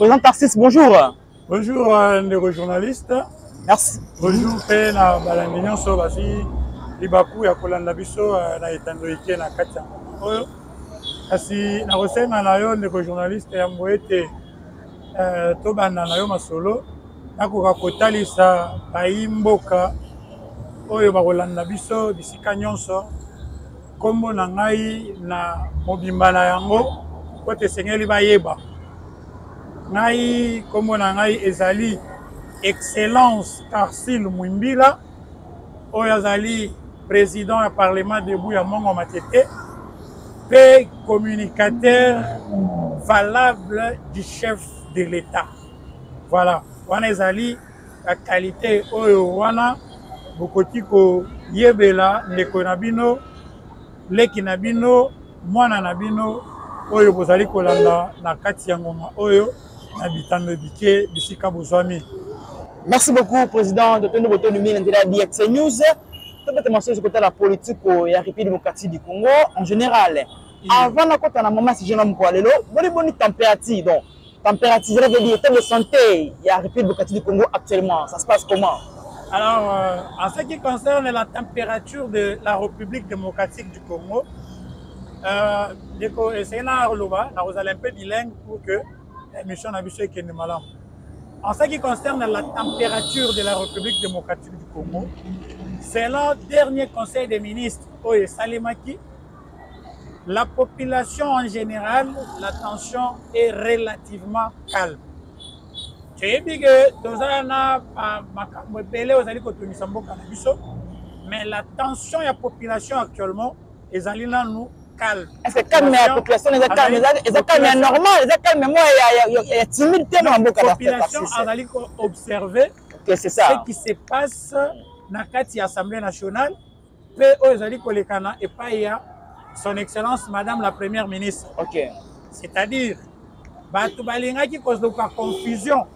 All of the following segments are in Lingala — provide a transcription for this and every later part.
Président Tarsis, bonjour. Bonjour, les journalistes. Merci. Bonjour, Pena Balandignon Sobasi, Libaku, Yakolanda Bisso, Naïtandoïke, Nakatia. Asi, Narosema Nayo, les journalistes, Yamboete, Tobana Nayo Masolo, Nakuka Kotalisa, Paimboka, Oyo Bakolanda Bisso, Bisika Nyonso, Kombo Nangai, na Mobimba na Yango, Kote Sengeli Bayeba. Ngai, Kombo Nangai, Ezali. Excellence Tarsil Mouimbila, Oyazali, président du Parlement de Bouya Mongo Matete, et communicateur valable du chef de l'État. Voilà, Wanezali, la qualité Oyo Wana, Bokotiko Yebela, Nekonabino, Lekinabino, Mwana Nabino, Oyo Bozali Kolanda, Nakati Yangoma Oyo, Nabitano Bike, Bisika Bozwami. Merci beaucoup, Président de Tony Boto Numé, DXC News. Tout est mentionné sur la politique et la République démocratique du Congo en général. Avant de côté, moment si je n'aime pas le bonne température. Donc, température, je veux dire, état de santé, il y a la République démocratique du Congo actuellement. Ça se passe comment? Alors, en ce qui concerne la température de la République démocratique du Congo, c'est un peu bilingue pour que l'émission n'a pas été malade. En ce qui concerne la température de la République démocratique du Congo, selon le dernier conseil des ministres, Oye Salimaki, la population en général, la tension est relativement calme. Mais la tension de la population actuellement est nous calme. Est-ce que calme la population est calme? Est-ce calme normal? Est-ce calme moi il y a timidité dans la population a observé ce qui se passe dans l'Assemblée nationale. Et pas il y a son excellence Madame la Première ministre. Okay. C'est-à-dire qui cause de confusion.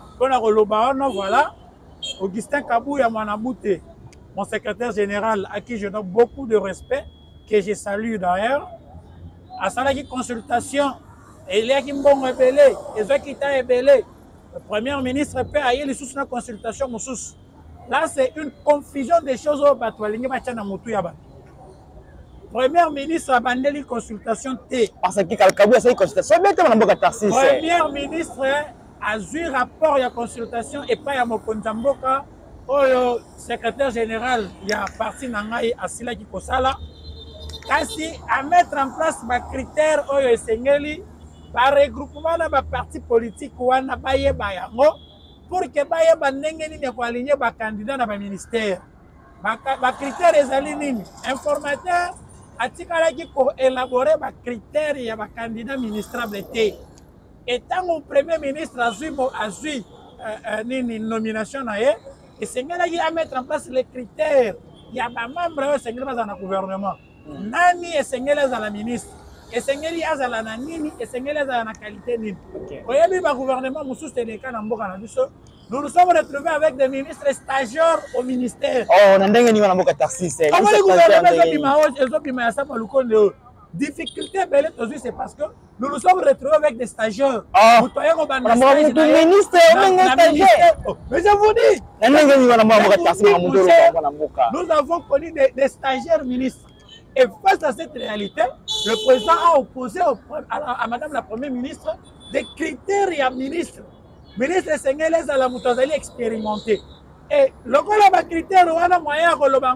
Voilà, Augustin Kabouya Mwanabouté, mon secrétaire général à qui je donne beaucoup de respect, que je salue d'ailleurs, à ça qui consultation, et il y a qui m'ont révélé, et ceux qui t'ont révélé, le Premier ministre peut aller sous une consultation. Là, c'est une confusion des choses au Batoualingi Bachana Moutouyaban. Premier ministre a bandé une consultation T. Parce que Kabouya, c'est une consultation. Premier ministre a eu rapport à consultation et pas à Mokonjamboka, au secrétaire général, il y a parti Nangaï à Sila Kikosala. Kasi à mettre en place des critères oyo esengeli par regroupement na ba parti politique wana baye bayango pour que baye bandenge ni ko aligner ba candidat na ba ministère ba critères ezali nini informateur atikala ki ko élaborer ba critères ya ba candidat ministrable té et tant au premier ministre azui nini nomination na ye esengela ki à mettre en place les critères ya ba membre esengeli ba na gouvernement. Nani esengeli azala ministre, esengeli azala na nini, esengeli azala na qualité nini. Oyebi ba gouvernement mususu teleka na mboka na biso. Nous nous sommes retrouvés avec des ministres stagiaires au ministère. Oh, ndenge ni wana mboka Tarsis. Comment le gouvernement ezobima ya sapa lukonde difficulté belle aussi c'est parce que nous nous sommes retrouvés avec des stagiaires. Mutoya ko banda ministre, mais je vous dis, ndenge ni wana mboka Tarsis na mundoro kwa mboka. Nous avons connu des stagiaires ministres. Et face à cette réalité, le président a opposé à Madame la Première ministre des critères et à ministre. Ministre Sengelez à la Moutazali expérimenté. Et le critère, on a moyen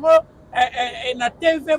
de na TV,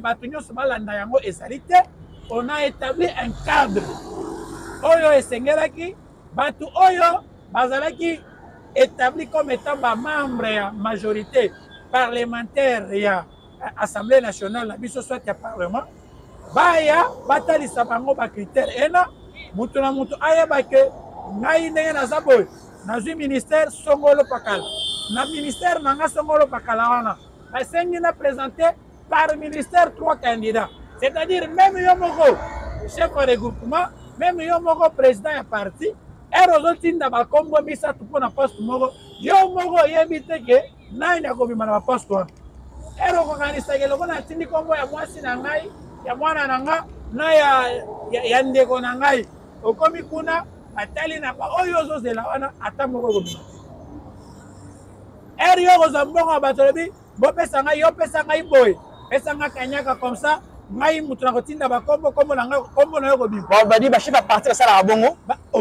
on a établi un cadre. Oyo Sengelaki, Batu Oyo, Bazalaki établi comme étant membre et majorité parlementaire et Assemblée nationale, la biso soit ya parlement, baya batali sabango ba critère ena mutu na mutu aya ba ke ngai ndenge na zaboy na zu ministère songolo pakala na ministère nanga songolo pakala wana basengi na présenté par ministère 3 candidats, c'est-à-dire même yo moko chef de regroupement, même yo moko président ya parti erozo tinda ba kombo misa tu pona poste moko yo moko yebite ke nani akobima na poste wana. Ero kokanisa ke loko na tindi kombo ya mwasi na ngai ya mwana na nga na ya ndeko na ngai okomi kuna batali na ba oyo ozozela wana ata moko kobima ere yo kozwa mbongo ya bato lobi bopesa ngai yo pesa ngai boye pesa ngai kanyaka comme ça ngai mutu na kotinda bakombo kombo na ngai kombo na yo kobima badi bachef baparti basalaka bongo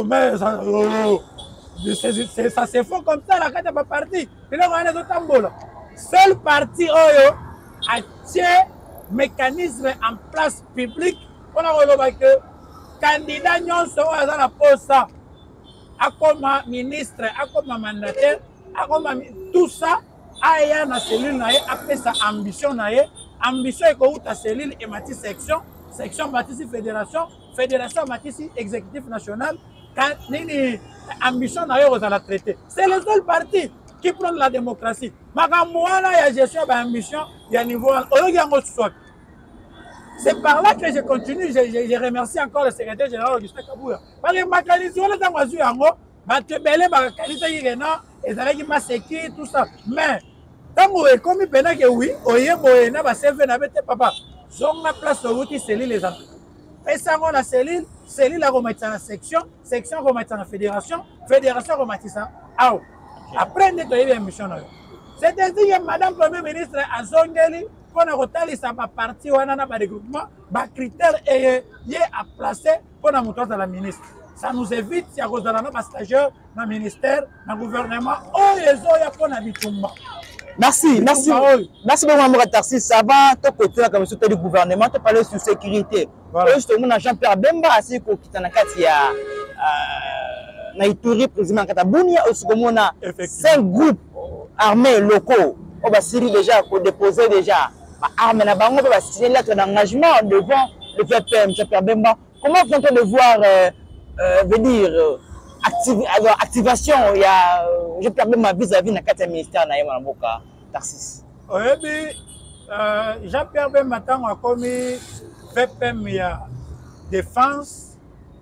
ça se fait comme ça la kati ya baparti biloko wana ezotambola seul parti oyo atie mécanisme en place publique mpona koloba ke candidat nyonso oyo aza na posa akoma ministre akoma mandataire akoma tout ça aya na cellule na ye apesa ambition na ye ambition ekouta cellule emati section matisi fédération matisi exécutif national nini ambition na ye kozala traité c'est le seul parti qui prend la démocratie makambo wana ya gestion ya baambition ya niveau oyoki yango swaki. C'est par là que je continue. Je remercie encore le secrétaire général Augustin Kabouya. Parce que ma qualité, on est en voiture, ma tebele, ma qualité, et ça ma sécurité, tout ça. Mais, tant que comme il pénal que oui, oye, boye, na ba serve na bete papa. Zong na place au route, cellule les enfants. Et ça, on a cellule la remettre dans la section remettre dans la fédération remettre ça. Ah, après, nettoyer les missions. C'est-à-dire que Madame Premier ministre a zongeli. Pour nous retalisa ma partie ou un regroupement, ma critère est à placer pour nous montrer dans la ministre. Ça nous évite si à cause de la norme stagiaire, dans le ministère, dans le gouvernement, oh les autres pour nous. Merci beaucoup, Mme Tarsis. Ça va, ton côté, la commission du gouvernement, tu parles sur sécurité. Justement, Jean-Pierre Bemba, ainsi que Kitanakatia, Naïtouri, président Katabunia, aussi comme on a 5 groupes armés locaux, on va signer déjà, pour déposer déjà. Armée na bango va signer lettre d'engagement devant le VPM Jean-Pierre Bemba. Comment vous entendez de voir veut dire activation il y a Jean-Pierre Bemba vis-à-vis na kati ministère na yema mboka Tarsis. Oyebi Jean-Pierre Bemba tango akomi VPM ya défense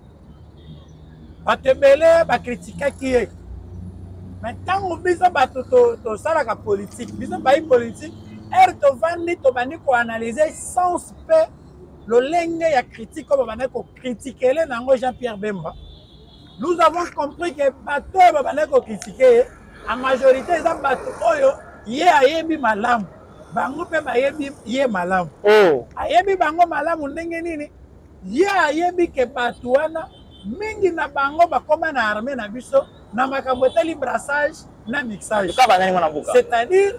batebele ba critiquer qui est maintenant on biso bato to sala ka politique biso ba politique Tovani ko analyser sans paix le lenge ya critique comme on ko critiquer le nango Jean-Pierre Bemba. Nous avons compris que bato babane ko critiquer en majorité za bato oyo ye ayebi malamu bango pe bayebi ye malamu ayebi bango malamu ndenge nini ye ayebi ke bato wana mingi na bango bakoma na armée na biso na makambo etali brassage na mixage c'est-à-dire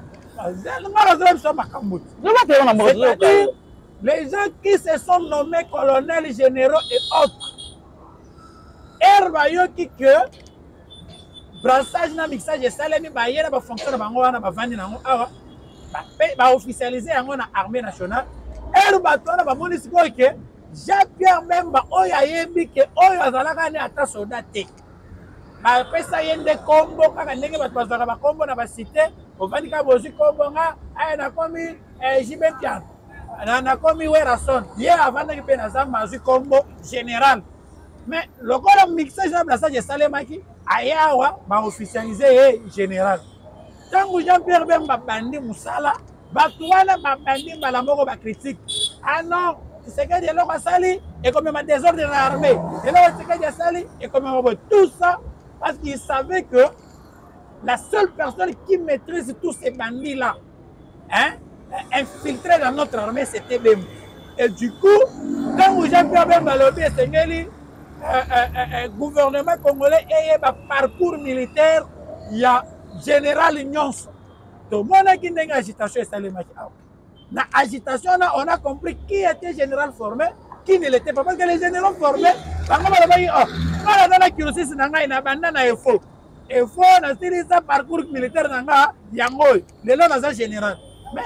les gens qui se sont nommés colonels, généraux et autres, Herbayoki que brassage na mixage et salami bayera ba fonctionne bango wana ba vandi nango awa ba officialiser yango na armée nationale Herbatona ba moni siko ke Jean-Pierre Bemba oya yebi ke oya zalaka ne ata soldat te ba pesa yende kombo kaka ndenge bato bazaka ba kombo na ba cité ovandi ka bozi kombo nga aya na komi Jibetian na komi Werason ye avanda ki pe na za mazi kombo général mais le corps mixage na brassage salemaki ayawa ba officialiser général tangu Jean-Pierre Bemba bandi musala bato wana ba bandi mbala moko ba critique ah non c'est que dialogue a sali et comme un désordre dans l'armée et là c'est que sali et comme tout ça parce qu'il savait que la seule personne qui maîtrise tous ces bandits là infiltrés dans notre armée c'était Bemba et du coup quand Jean-Pierre Bemba lobby Sengeli gouvernement congolais et parcours militaire il y a général Nyonso tout le monde qui n'est agitation et salemaki dans l'agitation, on a compris qui était général formé, qui ne l'était pas. Parce que les généraux formés, il faut un parcours militaire dans le général. Mais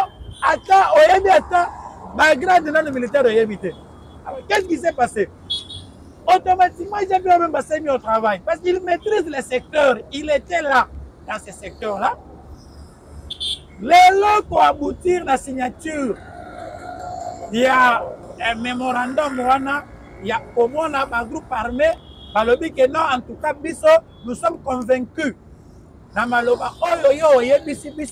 le militaire qu'est-ce qui s'est passé? Automatiquement, j'ai pu même passer au travail. Parce qu'il maîtrise les secteurs. Il était là, dans ces secteurs-là. Les lots pour aboutir à la signature, il y a un mémorandum, il y a au moins un groupe armé, que non, en tout cas, nous sommes convaincus. Dans Maloba,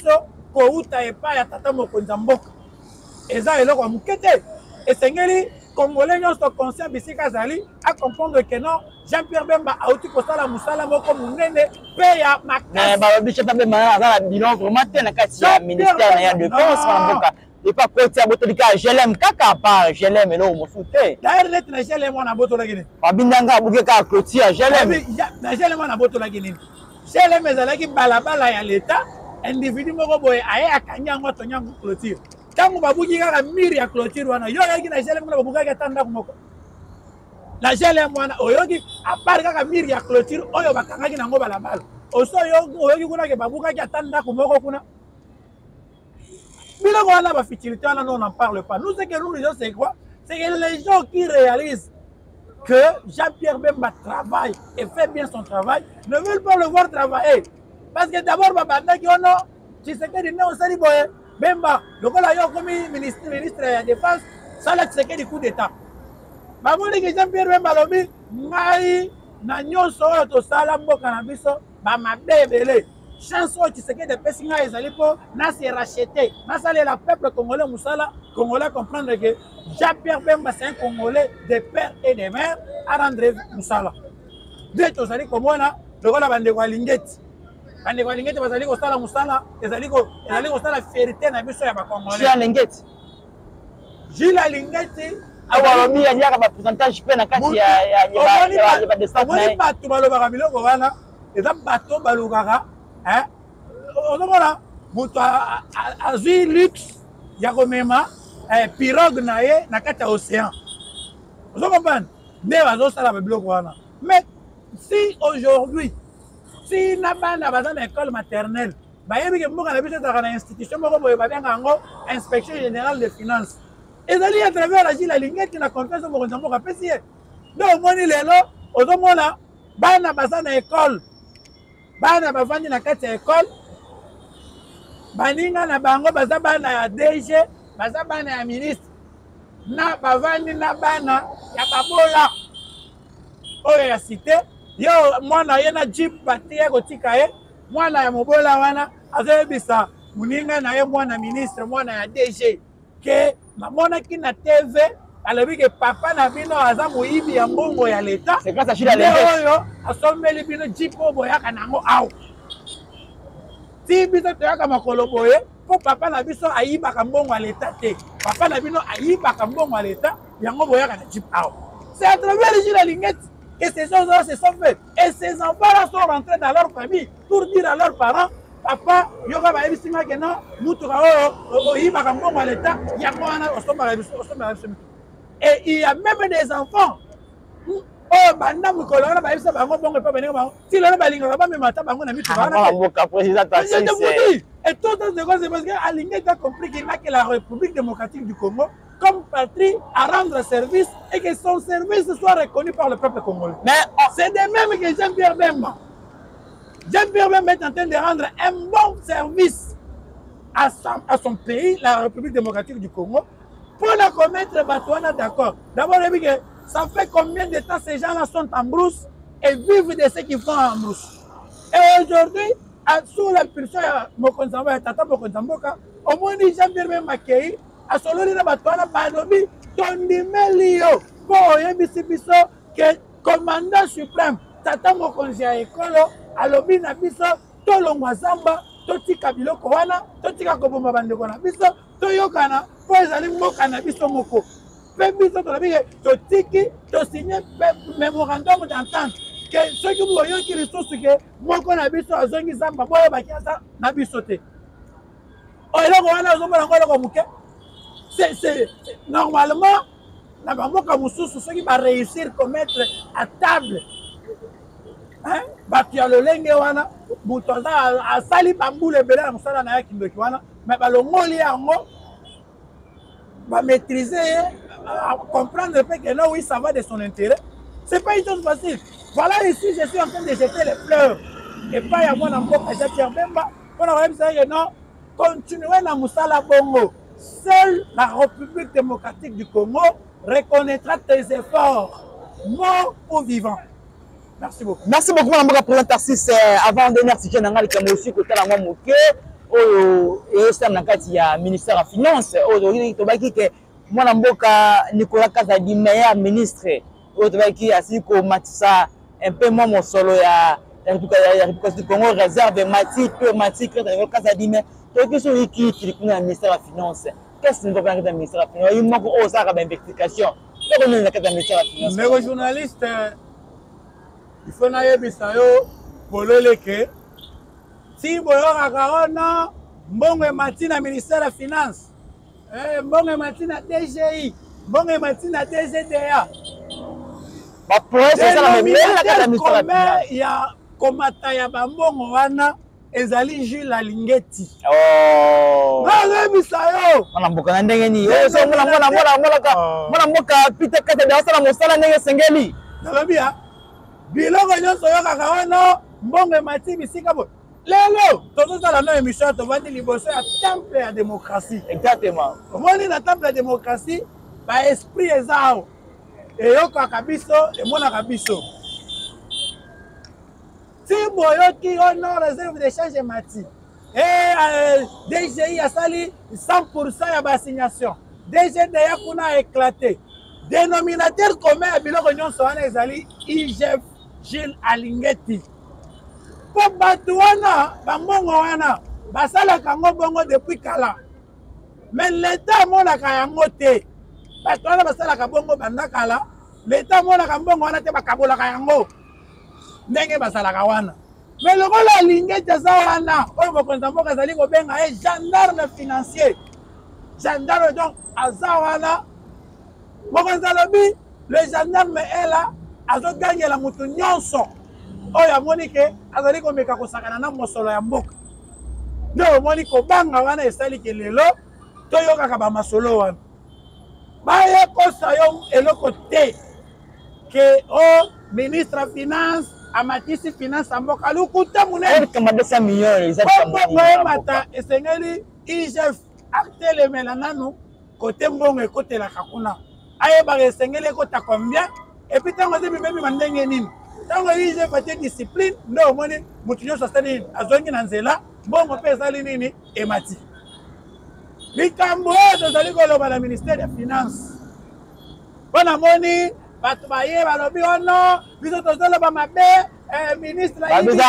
et ça, et là, et Sengeli, Congolais sont conscients de ce qu'ils à comprendre que non, Jean-Pierre Bemba a aussi posté la moussala comme un nene paye à ma mais Bishop Bemba a bilan vraiment na kati ya ministère de défense mboka et pas côté botolika je l'aime kaka part je l'aime lo mosuté d'ailleurs lettre na je l'aime na botola gini babindanga buke ka clôture je l'aime na je l'aime na botola gini je l'aime ezalaki balabala ya l'état individu moko boye aye akanyango tonyango clôture tango babuki kaka mire ya clôture wana yo yaki na je l'aime na babukaki atanda moko la gele mwana oyoki apart kaka mire ya clôture oyo bakangaki nango balabala oso oyoki kuna ke babuka ki atanda kumoko kuna biloko wana ba futilité wana on n'en parle pas nous ce que nous disons c'est quoi c'est que les gens qui réalisent que Jean-Pierre Bemba travaille et fait bien son travail ne veulent pas le voir travailler parce que d'abord babanda ki ono Tshisekedi ne osali boye Bemba lokola yo komi ministre de la défense ça la Tshisekedi coup d'état bamoni ke Jean-Pierre Bemba lobi ngai na nyonso oyo tosala mboka na biso bamabe ebele chance oyo Tshisekedi epesi ngai ezali mpo nasi racheter nasalela peuple congolais mosala congolais comprendre que Jean-Pierre Bemba c'est un congolais de père et de mère à rendre mosala nde tozali komona lokola bandeko ya lingeti bazali kosala mosala ezali kosala fierté na biso ya bacongolais Gila Lingeti awalobi ya nyaka ba pourcentage pe na kati ya ba descente na bato balobaka biloko wana eza bato balukaka ozomona moto azwi luxe ya komema pirogue na ye na kati ya océan ozokompane nde bazosala babiloko wana mais si aujourd'hui si na bana baza na école maternelle bayebi ke mboka na biso ezalaka na institution moko boye babengaka yango inspection générale des finances ezali à travers la Gila Lingeti na confiance au mokonzi mboka apesi ye nde omoni lelo ozomona bana baza na école bana bavandi na kati ya école baninga na bango baza bana ya DG baza bana ya ministre na bavandi na bana ya babola oyo ya cité yo mwana ye na jeep batie kotika ye mwana ya mobola wana azoyebisa moninga na ye mwana ministre mwana ya DG ke namonaki na TV alobi ke papa na bino aza moyibi ya mbongo ya leta oyo asomeli bino jeep oyo boyaka nango awa ti biso toyaka makolo boye mpo papa na biso ayibaka mbongo ya leta te papa na bino ayibaka mbongo ya leta yango boyaka na jeep awa c'est à travers les Gila Lingeti que ces choses-là se sont faites et ces enfants-là sont rentrés dans leur famille pour dire à leurs parents papa yoka bayebisi nga ke non mutuka oyo oyibaka mbongo ya leta yango wana osombaka biso et il y a même des enfants oyo banda mikolo wana bayebisa bango bongo epa baninga bango ti lelo balingaka bamemata bango na mituka wana et tout ça c'est parce que Lingeti a compris qu'il n'a que la République démocratique du Congo comme patrie à rendre service et que son service soit reconnu par le peuple congolais. Mais c'est de même que Jean-Pierre Bemba. Jean-Pierre Bemba est en train de rendre un bon service à son pays, la République démocratique du Congo, pour la commettre Batouana d'accord. D'abord, ça fait combien de temps ces gens-là sont en brousse et vivent de ce qu'ils font en brousse. Et aujourd'hui, sous l'impulsion de Mokonzambo et Tata Mokonzamboka, au moins Jean-Pierre Bemba qui a sololi na batwana balobi tondimeli yo po oyebisi biso ke commandant suprême Tata Mokonzi ya ekolo alobi na biso tolongwa zamba totika biloko wana totika kobomba bandeko na biso toyokana po ezali mboka na biso moko mpe biso tolobi ke totiki tosigne mémorandum d'entente ke soki boyoki lisusu ke moko na biso azongi zamba boyebaki aza na biso te eloko wana ozomona ngo eloko moke c'est normalement na bamoka mosusu soki baréussir commettre à table bato ya lolenge wana moto aza asali bambula ebele na mosala na ye kindoki wana me balongoli yango bamaîtrise ye comprendre pe que non oui ça va de son intérêt c'est pas une chose facile voilà ici je suis en train de jeter les fleurs et pas ya mwana mboka Jean-Pierre Bemba mpona koyebisa ye non continuer na mosala bongo. Seule la République démocratique du Congo reconnaîtra tes efforts, morts ou vivants. Merci beaucoup. Merci beaucoup, Mme la présentatrice. Avant de donner ce que nous avons aussi, côté la Moké, et aussi, il y a le ministère de la Finance, aujourd'hui, il y a mwana mboka Nicolas Kazadi meilleur ministre autre qui assis ko matisa un peu moins mon solo ya République du Congo réserve Mati Nicolas Kazadi mais quelque chose qui le ministère de la finance. Qu'est-ce que nous devons faire dans le ministère de la finance? Il manque aux arts d'investigation. Mais les journalistes, il faut n'aller bisayo pololeke. Si boyo akaona mbongo mati na ministère de la finance, mbongo mati na DGI, mbongo mati na DGDA. Ba projet ça la même la ministère de la finance. Il y a komata ya bambongo wana ezali Jules Alingeti. Oh. Ngale bisayo. Mwana mboka na ndenge ni. Oh so mwana mboka Peter Kazadi asala mosala ndenge sengeli. Nalobia. Biloko nyonso yokaka wana mbongo mati bisika bo. Lelo, tozosala na émission tovandi liboso ya temple ya démocratie. Exactement. Omoni na temple ya démocratie, ba esprit ezao. Eyokaka biso, emonaka biso. Si boyoki ono réserve de change mati. DGI a sali 100% ya assignation. DGDA kuna éclaté. Dénominateur commun ya biloko nyonso wana ezali IGF Jules Alingeti. Po bato wana bambongo wana basalaka yango bongo depuis kala. Mais l'État monaka yango te. Bato wana basalaka bongo banda kala. L'État monaka mbongo wana te bakabolaka yango. Ndenge basalaka wana. Mais lokola Alingeti aza wana oyo mokonzi mboka azali kobenga ye gendarme financier. Gendarme donc aza wana. Mokonzi alobi le gendarme est là azogangela mutu nyonso. Oyo amoni ke azali komeka kosakana na mosolo ya mboka. Nde omoni kobanga wana esali ke lelo toyokaka bamasolo wana. Baye kosa yo eloko te ke o ministre finance amatisi finance ya mboka lukuta munene. Kama 200 millions exactement. Mata esengeli IGF atelemela nanu kote mbongo ekotelaka kuna. Ayebaka esengeli ekota combien et puis tango zebi memi mandenge nini. Tango IGF ate discipline nde omoni mutu nyonso asali azongi na nzela mbongo mpe ezali nini emati. Likambo oyo tozali koloba na ministère ya finance. Mpona moni bato baye balobi ono biso tozoloba mabe ministre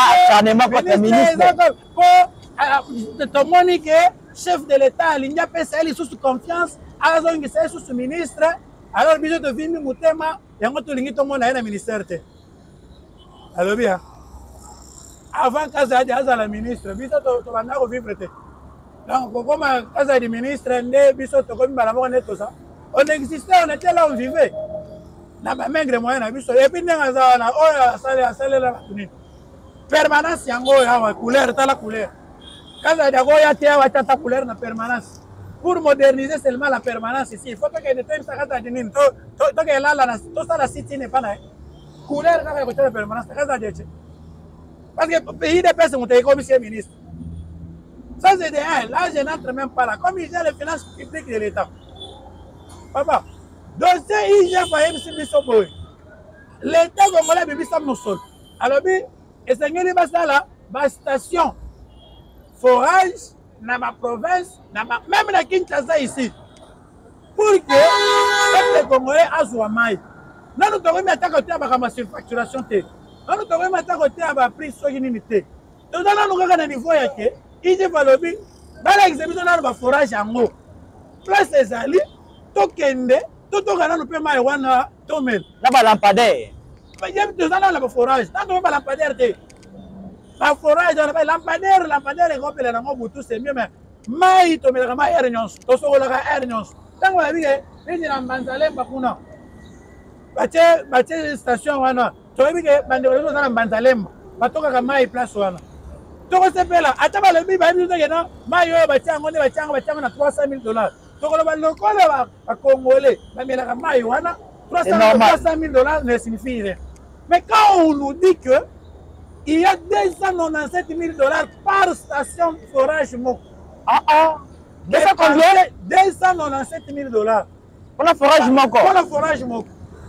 po tomoni ke chef de l'État alingi apesa ye lisusu confiance azongisa ye lisusu ministre alors biso tovimbi motema yango tolingi tomona ye na ministère te. Alobi avant Kazadi azala ministre biso tobanda kovivre te. Donc kokoma Kazadi ministre nde biso tokomi bala moko nde toza. On existait, on était là, on vivait. Na ba mengre moyen na biso et puis ndenga za na oyo asalela batuni. Permanence yango ya couleur tala couleur. Kazadi agoya te wa tata couleur na permanence. Pour moderniser seulement la permanence ici, il faut que de temps ça Kazadi nini to que là to ça la cité n'est pas là. Couleur ka ko tala permanence Kazadi. Parce que pays de personnes ont été commissaire ministre. Ça c'est derrière, là je n'entre même pas là. Comme il gère les finances publiques de l'État. Papa, dossier IGF a été mis l'État congolais a mis ça au sol. Alors, et c'est une station forage dans ma province, même dans Kinshasa ici, pour que les Congolais aient un maïs. Nous devons mettre à côté de surfacturation. Nous devons mettre à côté de la prise de l'unité. Nous avons un niveau qui IGF a lobby, dans l'exécution de la forage en haut. Place des alliés. Tokende totokana no pema wana tomel na ba lampadaire ba yem tozana la forage tanto ba lampadaire te ba forage na ba lampadaire ko pele na ngo butu c'est mieux mais mai tomel ka mai ernyons to sokola ka ernyons tango la bige ni na Mbanzalemba kuna bache station wana to bige bande ko na Mbanzalemba batoka ka mai place wana to ko sepela ata ba le bi ba ni to kena mai yo bachango ne bachango na $300,000. Donc, le Congolais, $300,000 ne signifie rien. Mais quand on nous dit qu'il y a $297,000 par station forage Moko. $297,000. Pour la forage Moko. Pour la forage Moko.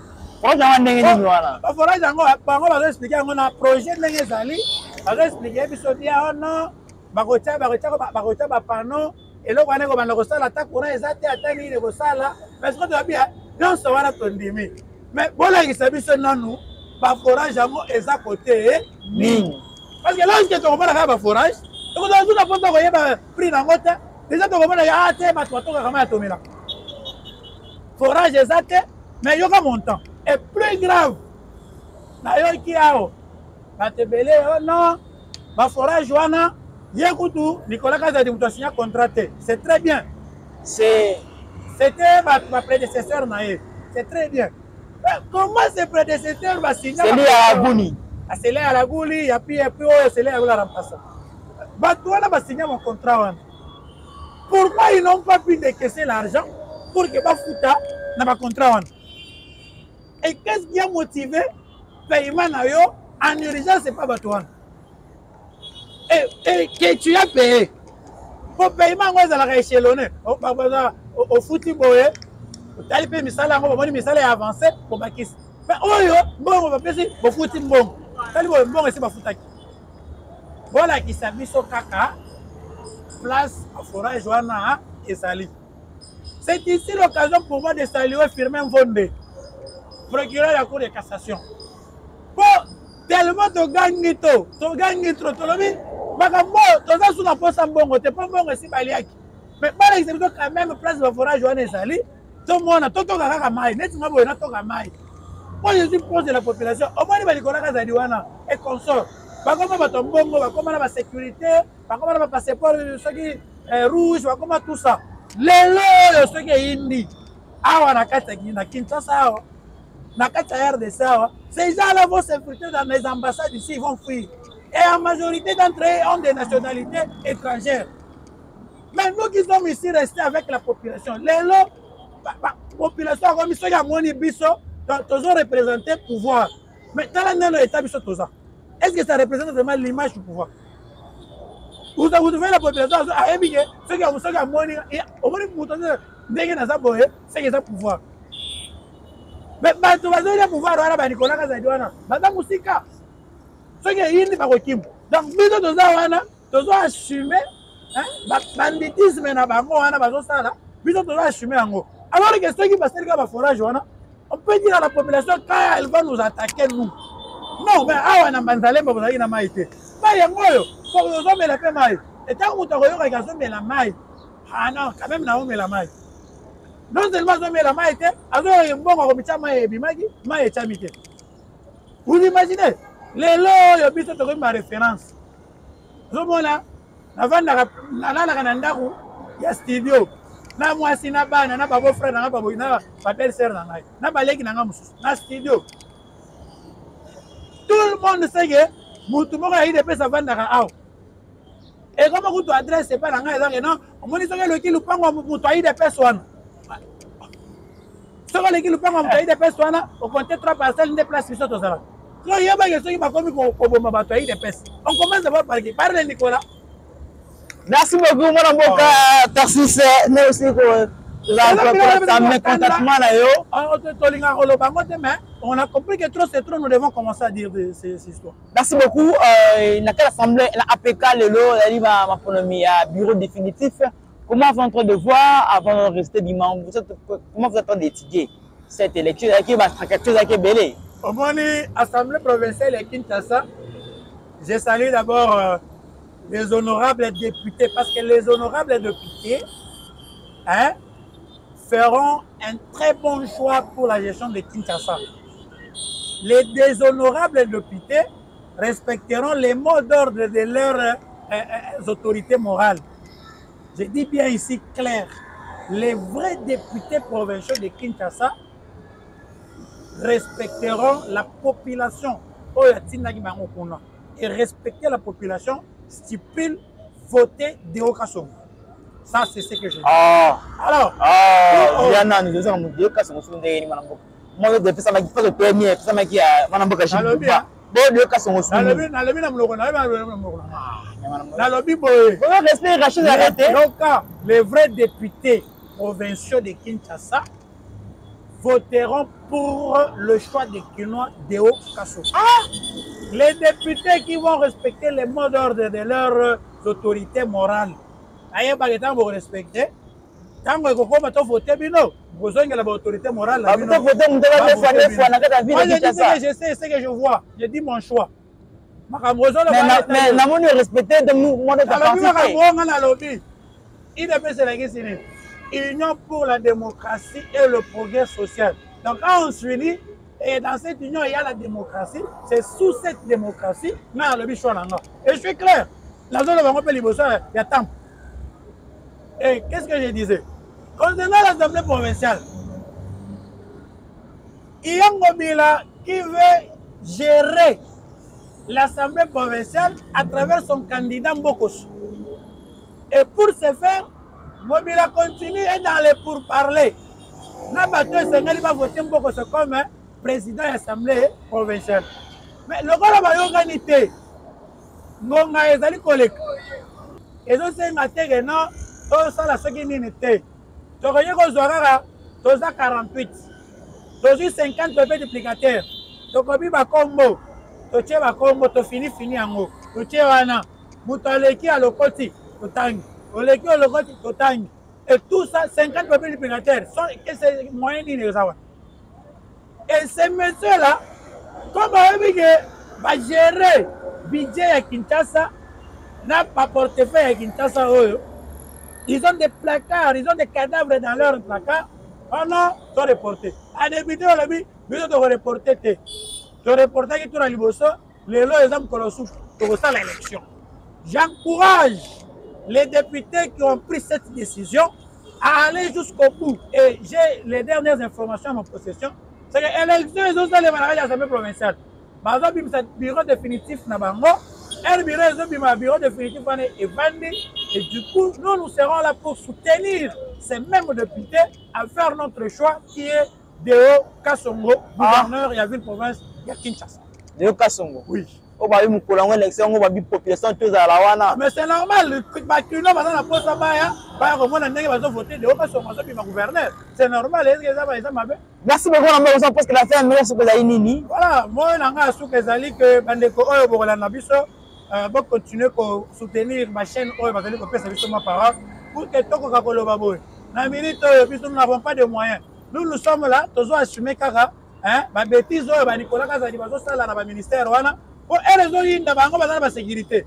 Le forage Moko, on va expliquer un projet de l'Ezali. On va expliquer que non, bakotia panneau eloko wana ekobanda kosala ata courant eza te ata nini ekosala mais soki toyabia nyonso wana tondimi mais bolakisa biso nanu baforage yango eza kote nini parce que lorsque tokomona kaka baforage tokozala tuna mposa koyeba prix nango te déjà tokomona ya te bato batokaka mai ya tomelaka forage eza te mais yoka montant et plus grave nayoki awa bato ebele non baforage wana ye kutu Nicolas Kazadi moto asigna contrat te c'est très bien c'était ma prédécesseur na ye c'est très bien mais comment ses prédécesseurs basigna c'est lui à Guni c'est lui à la Guli ya puis oyo c'est lui à la remplaçant bato wana basigna mon contrat wana pourquoi ils n'ont pas pu décaisser l'argent pour que bafuta na ba contrat wana et qu'est-ce qui a motivé paiement na yo en urgence c'est pas bato wana et que tu as payé pour paiement ngo ezalaka échelonné au fouti boye otali mpe misala yango bamoni misala ya avancé bobakisi mais oyo mbongo bapesi bofuti mbongo tali boye mbongo esi bafutaki bolakisa biso kaka place à forage wana ezali. C'est ici l'occasion pour moi de saluer Firmin Vonde, procureur de la Cour de cassation. Bon, tellement tu gagnes trop, tu l'as vu. Makambo, tu as sous la poste en bon, tu pas bon ici baliaki. Mais par exemple quand même place de forage wana ezali, tout le monde tout kaka mai, net ma boy na to mai. Moi je suis proche de la population. Au moins les Nicolas Kazadi wana et consort. Bakoma batombongo, bakoma na sécurité, bakoma na passeport soki rouge, bakoma tout ça. Lelo yo soki indi awa na kati na Kinshasa awa na kati ya RDC awa, ces gens-là vont s'infiltrer dans les ambassades ici, ils vont fuir. Et la majorité d'entre eux ont des nationalités étrangères. Mais nous qui sommes ici restés avec la population, lelo la population comme ceux qui ont moni biso, toujours représenté pouvoir. Mais dans la état biso tout ça. Est-ce que ça représente vraiment l'image du pouvoir? Vous devez la population à émigrer, ceux qui ont moni, au moins pour vous dire que ça c'est que ça pouvoir. Mais tu vas donner le pouvoir à Nicolas Kazadi wana, madame Moussika. Ceux qui ont pas requis. Donc biso tout ça wana, tu dois assumer banditisme na bango wana bazo sala, biso tu dois assumer yango. Alors que ceux qui passent le forage wana, on peut dire à la population quand elle va nous attaquer nous. Non, mais awa na banzale ba bozali na maïté. Ba yango yo, pour nous hommes la paix maï. Et tant que tu as regardé mais la maï. Ah non, quand même na homme la maï. Non seulement homme la maïté, alors il bon ko bicha maï bimagi, maï chamité. Vous imaginez? Les lots yo biso to ma référence. Zomona na vanda na nandaku ya studio. Na mwasi na bana na babo frère na babo na ba belle sœur na ngai. Na baleki na nga mususu na studio. Tout le monde sait que Moutoumoko a eu des personnes à vendre. Et comme tu adresses, c'est pas dans le non, on dit que le qui nous prend des personnes. Ce que le prend des personnes, on compte 3 parcelles, des places qui sont aux alentours. Quand il y a des gens qui m'ont commis des personnes, on commence d'abord par qui? Par Nicolas. Merci beaucoup, mon avocat Tarsis, mais aussi on a compris que trop c'est trop, nous devons commencer à dire ces histoires. Merci beaucoup. L'Assemblée, l'APK, ma autonomie, bureau définitif. Comment vous êtes en train de voir avant de rester dimanche? Comment vous êtes en train d'étudier cette élection? Qui va se belé? Au moins, l'Assemblée provinciale de Kinshasa, je salue d'abord les honorables députés, parce que les honorables députés feront un très bon choix pour la gestion de Kinshasa. Les déshonorables députés respecteront les mots d'ordre de leurs autorités morales. Je dis bien ici clair, les vrais députés provinciaux de Kinshasa respecteront la population. Et respecter la population stipule voter Deo Kasongo. Ça, c'est ce que je dis. Alors, les vrais députés provinciaux de Kinshasa voteront pour le choix de Kinois Deo Kasongo. Les députés qui vont respecter les mots d'ordre de leurs autorités morales ayebaka ntango borespecte ntango ekokoma to vote bino bozongela baautorité morale na bino. Moi je sais ce que je vois, je dis mon choix. Mais namoni respecter de nous moi notre parti. Union pour la démocratie et le progrès social. Donc quand on s'unit et dans cette union il y a la démocratie, c'est sous cette démocratie na le choix là. Et je suis clair, la zone va on peut liboso il y a temps. Et qu'est-ce que je disais? Concernant l'Assemblée provinciale, il y a Mobila qui veut gérer l'Assemblée provinciale à travers son candidat Mbokos. Et pour ce faire, Mobila continue dans les pourparlers. Nabato Sengali va voter Mbokos comme président de l'Assemblée provinciale. Mais le gars va y organiser. Ngonga ezali collègue. Et donc c'est un non, tout ça la ce qui n'est pas. Tu as 48. Tu as 50 bébés duplicataires. Tu as combo. Tu as combo. Tu fini en haut. Tu as Moutaleki à l'okoti. Tu tangi. Oleki à l'okoti. Tu tangi. Et tout ça, 50 bébés duplicataires. C'est moyen de les avoir. Et ces messieurs-là, comme on va gérer le budget à Kinshasa, n'a pas portefeuille à Kinshasa. Ils ont des placards, ils ont des cadavres dans leurs placards. Oh non, ils sont reportés. À débuter, on a dit, ils sont reportés. Ils sont reportés qui tournent à Liboso, les lois, ils ont colossaux pour ça l'élection. J'encourage les députés qui ont pris cette décision à aller jusqu'au bout. Et j'ai les dernières informations à ma possession. C'est que l'élection, ils ont allé à l'Assemblée provinciale. Par exemple, il y a un bureau définitif na bango. Un bureau définitif est vendu. Et du coup, nous serons là pour soutenir ces mêmes députés à faire notre choix qui est Deo Kassongo, gouverneur et la ville-province de Kinshasa. Deo Kassongo? Oui. On va aller pour l'élection, on va aller pour la population tous à la wana. Mais c'est normal, c'est normal. Merci beaucoup, parce que la fin, merci pour la nini. Voilà, moi, je vais continuer à soutenir ma chaîne pour que tout nous n'avons pas de moyens. Nous sommes là, nous assumons Kara, ma bêtise, Nicolas Kazadi, le ministère. Et les autres, la sécurité.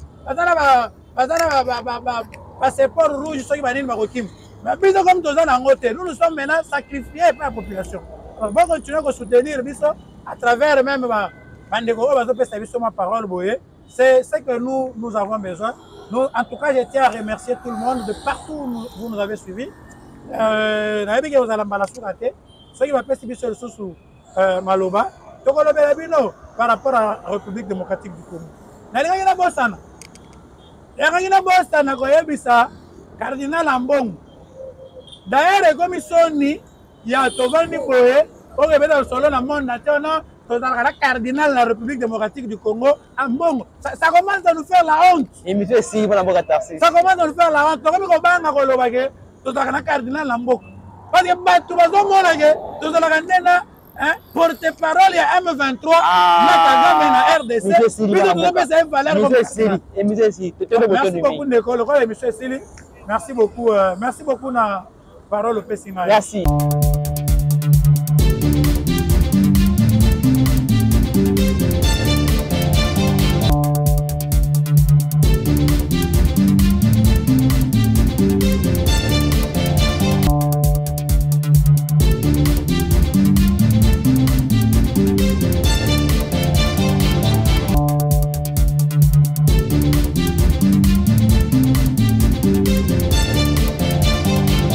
Passeport rouge, ceux qui vont marocain. Mais puis comme nous sommes maintenant sacrifiés par la population. On va continuer à soutenir à travers même ma parole. C'est ce que nous avons besoin. Nous, en tout cas, je tiens à remercier tout le monde de partout où vous nous avez suivis. Ceux qui vont faire le sous Maloba. Par rapport à la République démocratique du Congo. Il y a cardinal Ambong. D'ailleurs, comme il y a Tovani Boye, on est dans le salon dans le monde national, cardinal de la République démocratique du Congo, Ambong. Ça commence à nous faire la honte. Ça commence à nous faire la honte. Comme on cardinal Ambong. Parce que tout le monde porte-parole à M23, na RDC, merci beaucoup, merci beaucoup na parole au Pessinga. Merci.